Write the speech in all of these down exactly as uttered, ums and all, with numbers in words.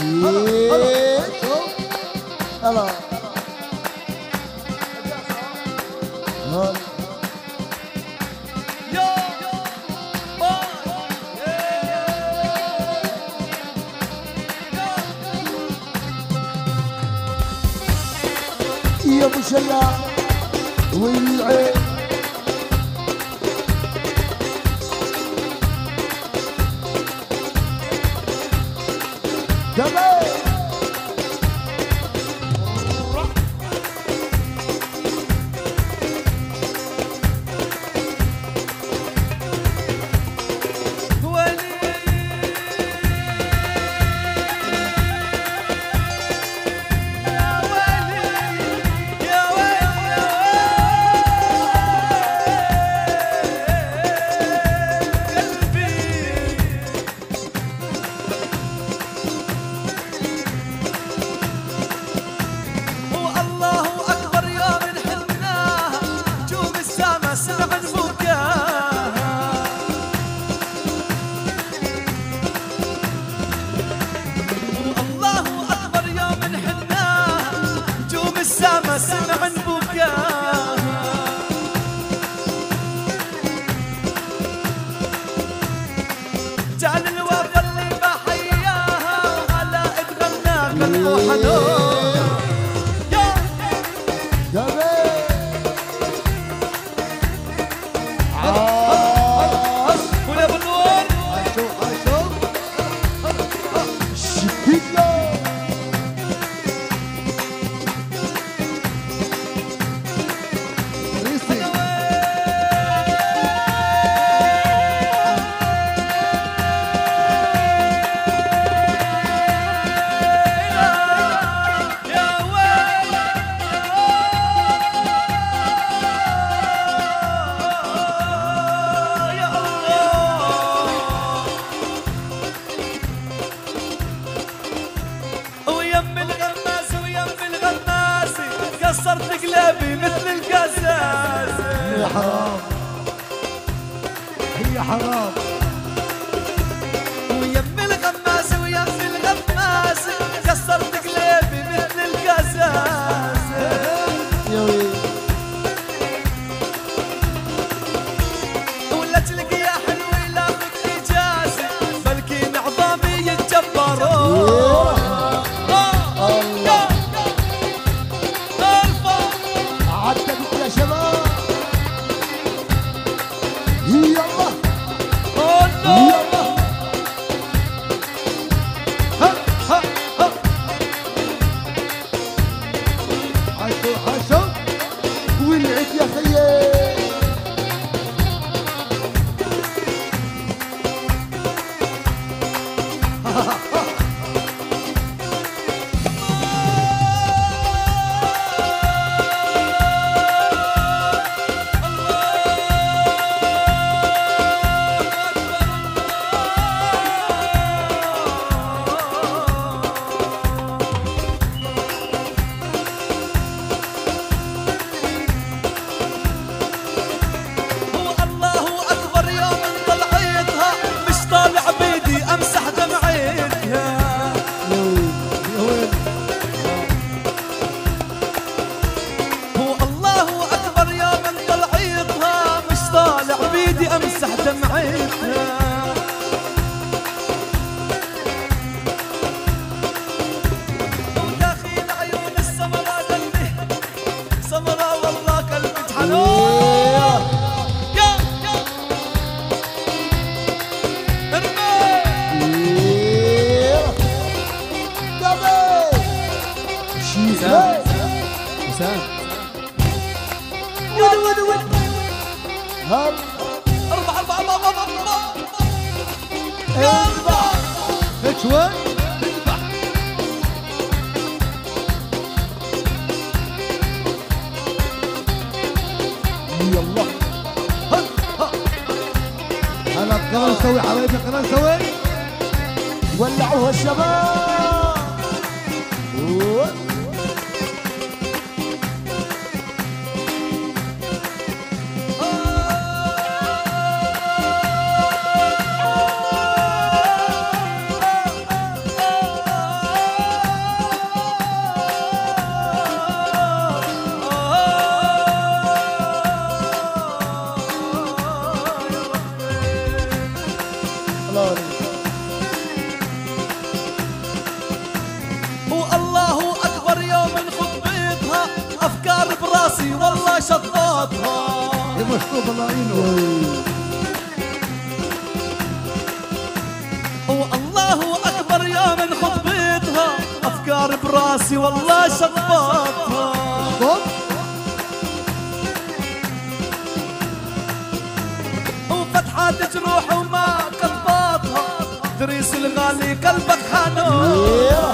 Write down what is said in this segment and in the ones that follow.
هلا يا ابو شلا وين العين تمام سمع بكاها جعل الوفا اللي بحياها وعلى اتغنى قلبه حنون يا عاش ولا بالنور عاشو عاشو شديد كسرت قلبي مثل القزاز هي حرام هي حرام ويم الغماس ويم الغماس كسرت قلبي مثل القزاز يا ويلي ولا تلقى يا حلوي لا بك اجازه بلكي عظامي يتجبرون والعيد يا خيي امسح دمعتها وداخل عيون السمراء قلبي سمراء والله قلبي حنون يا يا ارمي دبي شيزان شيزان ود ود ود هل أربعة أربعة أربعة أربعة أربعة أربعة اذبح يلا ها ها هلا بقرا نسوي حبايبي قرا نسوي ولعوها الشباب الفلاني. والله اكبر يوم خطبتها افكار براسي والله شططها. مشطوب الله يعينه. والله اكبر يوم خطبتها افكار براسي والله شططها. وفتحات جروح وما قلباتها دريس الغالي قلبك حنون.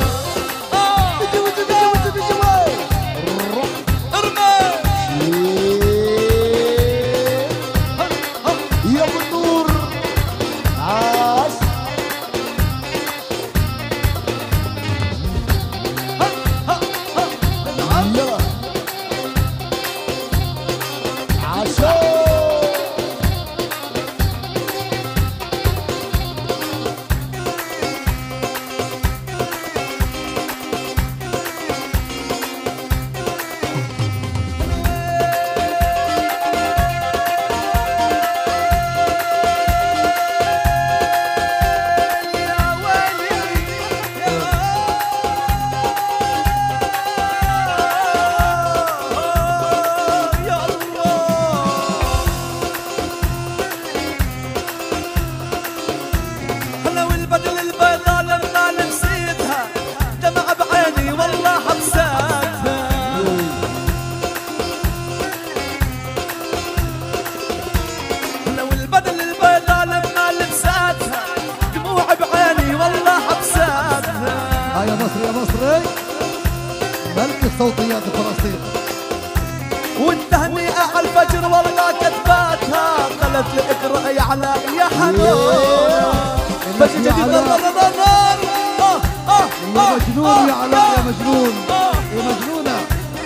صوتيات فلسطين. والتهنئة على الفجر والله كتباتها قالت لي اقرأ يا علاء يا حنون. فجر جديد نار نار يا مجنون يا علاء يا مجنون يا مجنونة.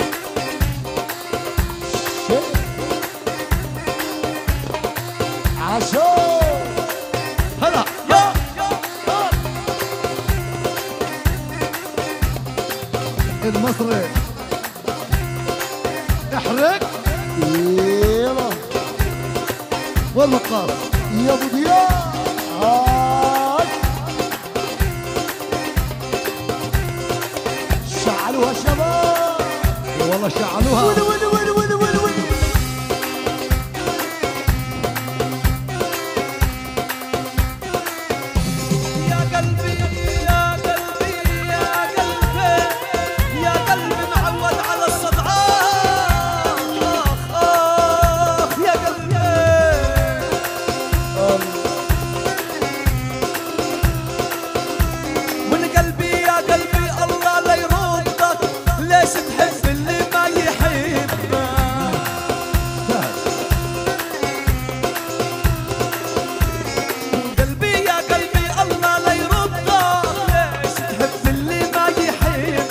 عشو هلا يا المصري احرق. يلا والمقاص يا ابو ضياء شعلوها شباب والله شعلوها. وين وين وين وين وين وين يا قلبي يا قلبي يا قلبي يا قلبي معود على الصدعات. اخ اخ يا قلبي من قلبي يا قلبي الله لا يردك ليش تحب اللي ما يحبك. قلبي يا قلبي الله لا يردك ليش تحب اللي ما يحبك.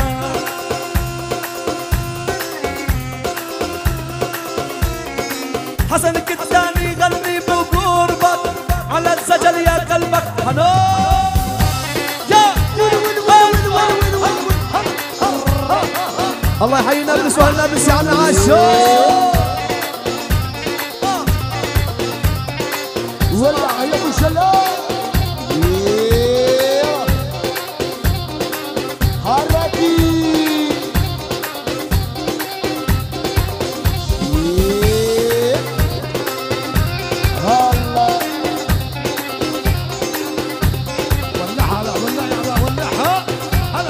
حسن كتاني غني بقربك على السجل يا قلبك حنون. الله يحيينا بالنسوان لابس على عاشور. ولع يا ابو شلال. حركي هلا ولعها لا ولعها ولعها هلا.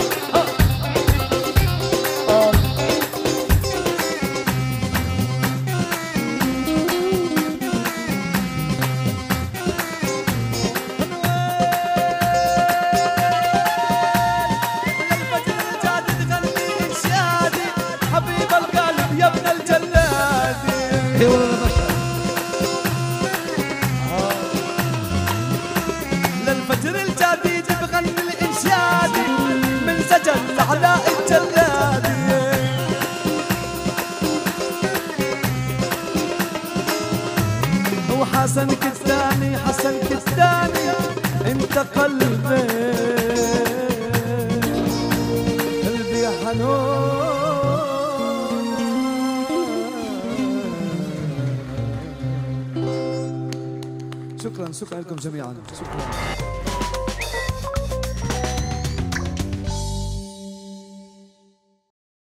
حبيب القلب يا ابن الجلادي. اي والله مشهد للفجر الجديد بغني الانشادي من سجل علاء الجلادي. وحسن كتاني حسن كتاني انت قلبي قلبي يا حنون. شكرا شكرا لكم جميعا شكرا.